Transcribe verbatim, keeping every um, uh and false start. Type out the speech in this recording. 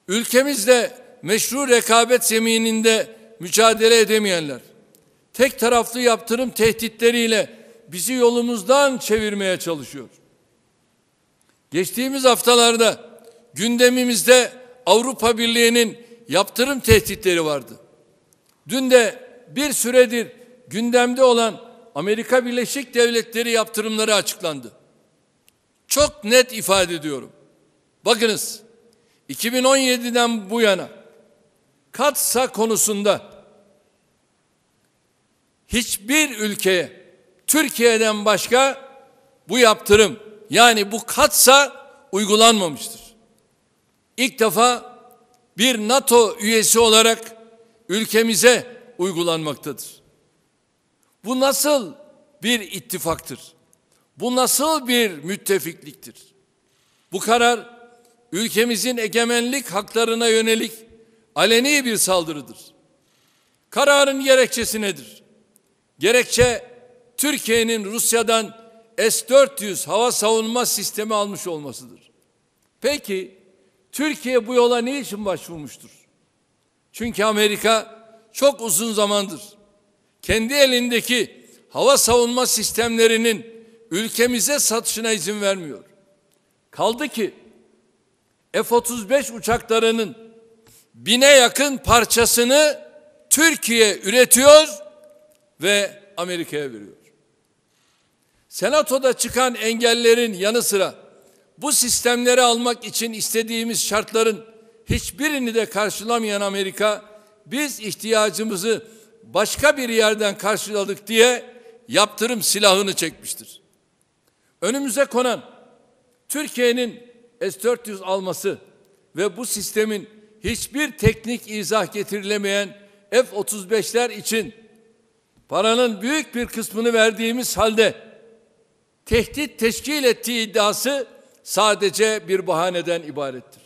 ülkemizle meşru rekabet zemininde mücadele edemeyenler, tek taraflı yaptırım tehditleriyle bizi yolumuzdan çevirmeye çalışıyor. Geçtiğimiz haftalarda gündemimizde Avrupa Birliği'nin yaptırım tehditleri vardı. Dün de bir süredir gündemde olan Amerika Birleşik Devletleri yaptırımları açıklandı. Çok net ifade ediyorum. Bakınız, iki bin on yedi'den bu yana Katsa konusunda hiçbir ülkeye Türkiye'den başka bu yaptırım, yani bu Katsa uygulanmamıştır. İlk defa bir NATO üyesi olarak ülkemize uygulanmaktadır. Bu nasıl bir ittifaktır? Bu nasıl bir müttefikliktir? Bu karar ülkemizin egemenlik haklarına yönelik aleni bir saldırıdır. Kararın gerekçesi nedir? Gerekçe Türkiye'nin Rusya'dan S dört yüz hava savunma sistemi almış olmasıdır. Peki Türkiye bu yola ne için başvurmuştur? Çünkü Amerika çok uzun zamandır kendi elindeki hava savunma sistemlerinin ülkemize satışına izin vermiyor. Kaldı ki F otuz beş uçaklarının bine yakın parçasını Türkiye üretiyor ve Amerika'ya veriyor. Senatoda çıkan engellerin yanı sıra bu sistemleri almak için istediğimiz şartların hiçbirini de karşılamayan Amerika, biz ihtiyacımızı başka bir yerden karşıladık diye yaptırım silahını çekmiştir. Önümüze konan Türkiye'nin S dört yüz alması ve bu sistemin hiçbir teknik izah getirilemeyen F otuz beşler için paranın büyük bir kısmını verdiğimiz halde tehdit teşkil ettiği iddiası sadece bir bahaneden ibarettir.